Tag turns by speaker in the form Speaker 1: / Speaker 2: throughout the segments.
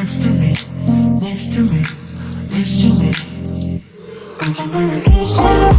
Speaker 1: next to me, next to me, next to me. Won't you bring it closer?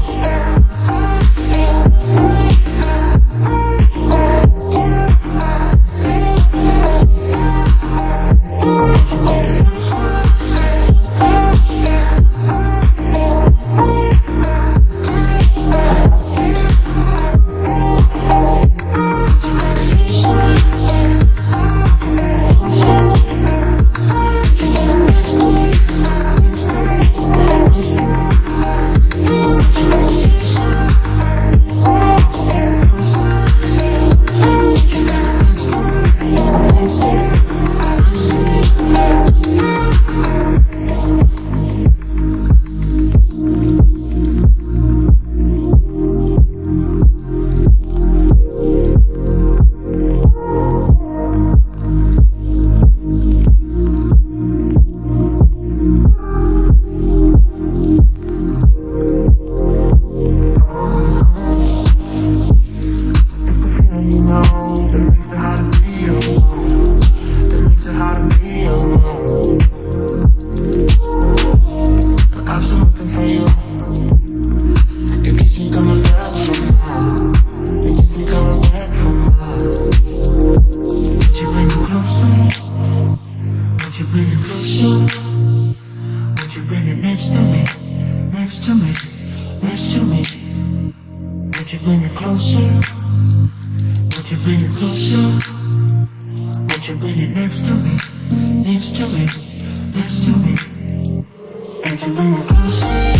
Speaker 1: Would you bring it closer? Would you bring it closer? Would you bring it next to me? Next to me, next to me. Would you bring it closer?